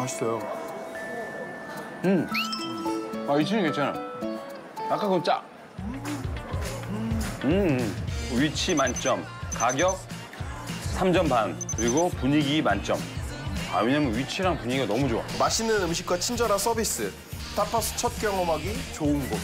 맛있어요. 위치는 괜찮아. 아까 그건 짜. 위치 만점, 가격 3점 반, 그리고 분위기 만점. 왜냐면 위치랑 분위기가 너무 좋아. 맛있는 음식과 친절한 서비스. 타파스 첫 경험하기 좋은 곳.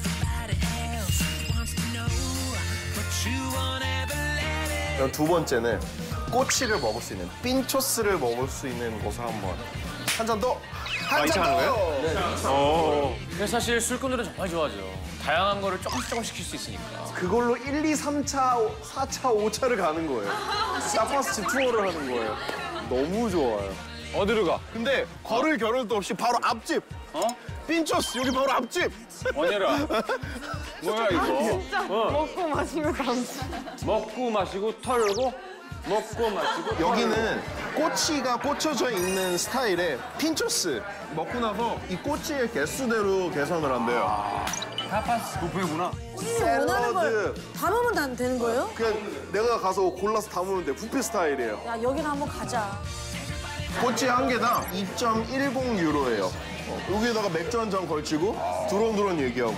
그리고 두 번째는 꼬치를 먹을 수 있는, 핀초스를 먹을 수 있는 곳을 한번. 한 잔 더! 한 잔 더! 네. 근데 사실 술꾼들은 정말 좋아하죠. 다양한 거를 조금씩 시킬 수 있으니까. 그걸로 1, 2, 3차, 4차, 5차를 가는 거예요. 타파스 집 투어를 하는 거예요. 너무 좋아요. 어디로 가? 근데 걸을 겨를도 없이 바로 앞집. 핀초스 여기 바로 앞집. 원열아. 뭐야 이거? 진짜 먹고 마시고 감지. 먹고 마시고 털고 먹고 마시고 여기는 꼬치가 꽂혀져 있는 스타일의 핀초스. 먹고 나서 이 꼬치의 개수대로 계산을 한대요. 타파스 뷔페구나. 원하는 걸 담으면 되는 거예요? 그냥 내가 가서 골라서 담으면 돼. 뷔페 스타일이에요. 야, 여기는 한번 가자. 꼬치 한 개당 2.10 유로예요. 여기에다가 맥주 한 잔 걸치고 두런두런 얘기하고.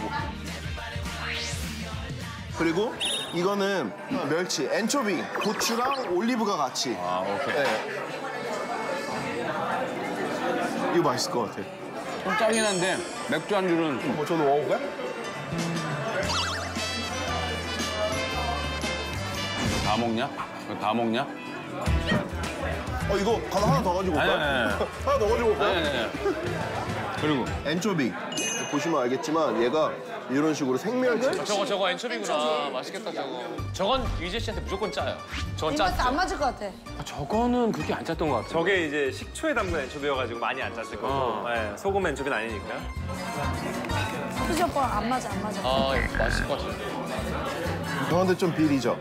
그리고 이거는 멸치, 엔초비, 고추랑 올리브가 같이. 오케이. 네. 이거 맛있을 것 같아. 좀 짜긴 한데 맥주 안주는 저도 먹어볼까요? 다 먹냐? 이거 다 먹냐? 이거 하나 더 가지고 올까요? 아니. 하나 더 가지고 올까요? 네. 그리고 엔초비. 보시면 알겠지만 얘가 이런 식으로 생멸치. 저거 엔초비구나. 맛있겠다, 저거. 저건 유재 씨한테 무조건 짜요. 저건 입맛 짜. 안 맞을 것 같아. 저거는 그렇게 안 짰던 것 같아. 저게 이제 식초에 담근 엔초비여가지고 많이 안 짰을 거고 네, 소금 엔초비는 아니니까. 수지 오빠랑 안 맞아. 맛있을 것 같은데. 저한테 좀 비리죠?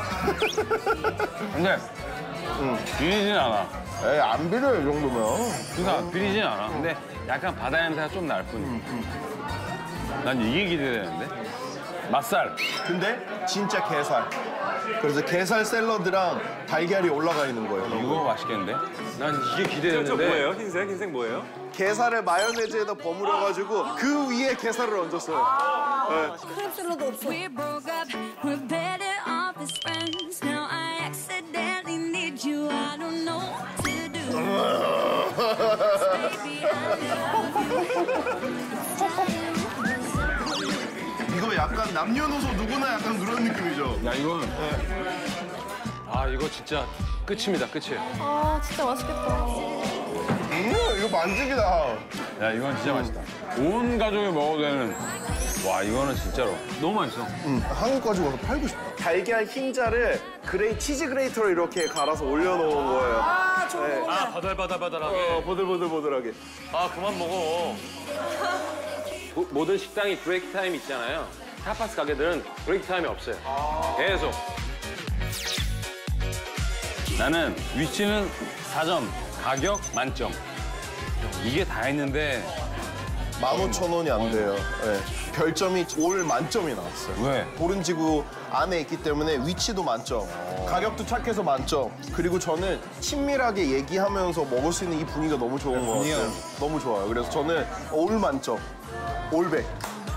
근데 비리진 않아. 에이, 안 비려요, 이 정도면. 그러니까 비리진 않아. 근데 약간 바다 냄새가 좀 날 뿐. 난 이게 기대되는데? 맛살. 근데 진짜 게살. 그래서 게살 샐러드랑 달걀이 올라가 있는 거예요. 이거 맛있겠는데? 난 이게 기대되는데. 저 뭐예요? 흰색? 흰색 뭐예요? 게살을 마요네즈에다 버무려가지고 그 위에 게살을 얹었어요. 크랩 샐러드 없어. We broke up, we're better off as friends. Now I accidentally need you, I don't know what to do. Baby, 이거 약간 남녀노소 누구나 약간 그런 느낌이죠. 야, 이건. 이거 진짜 끝입니다, 끝이에요. 아, 진짜 맛있겠다. 이거 만지기다. 야, 이건 진짜 맛있다. 온 가족이 먹어도 되는. 와, 이거는 진짜로 너무 맛있어. 한국 가지고 와서 팔고 싶다. 달걀 흰자를 치즈 그레이터로 이렇게 갈아서 올려놓은 거예요. 아, 좋은 거. 바들바들바들하게. 보들보들보들하게. 그만 먹어. 모든 식당이 브레이크 타임이 있잖아요. 타파스 가게들은 브레이크 타임이 없어요. 계속. 나는 위치는 4점, 가격 만점. 이게 다 했는데 15,000원이 안 돼요. 네. 별점이 올 만점이 나왔어요. 왜? 보른지구 안에 있기 때문에 위치도 만점, 가격도 착해서 만점. 그리고 저는 친밀하게 얘기하면서 먹을 수 있는 이 분위기가 너무 좋은 것 같아요. 너무 좋아요. 그래서 저는 올 만점, 올백.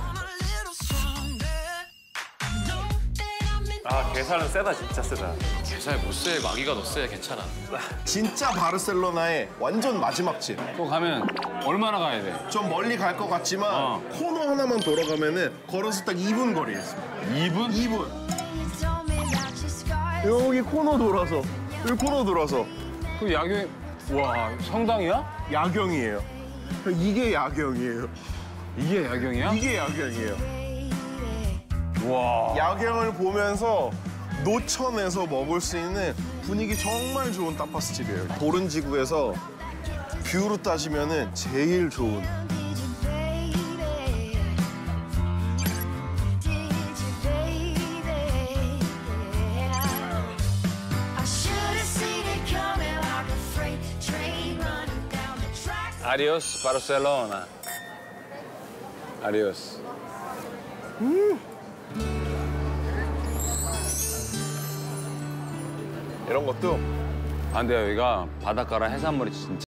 게살은 세다, 진짜 세다. 게살 못 쎄, 마귀가 너 쎄, 괜찮아. 진짜 바르셀로나의 완전 마지막 집. 또 가면 얼마나 가야 돼? 좀 멀리 갈 것 같지만 코너 하나만 돌아가면은 걸어서 딱 2분 거리에 있어요. 2분? 2분. told me about your scars. 여기 코너 돌아서, 여기 코너 돌아서. 그 야경, 와, 성당이야? 야경이에요. 이게 야경이에요. 이게 야경이야? 이게 야경이에요. 와. 야경을 보면서 노천에서 먹을 수 있는 분위기 정말 좋은 타파스 집이에요. 보른지구에서 뷰로 따지면은 제일 좋은. 아디오스 바르셀로나. 아디오스. 이런 것도 근데 여기가 바닷가라 해산물이 진짜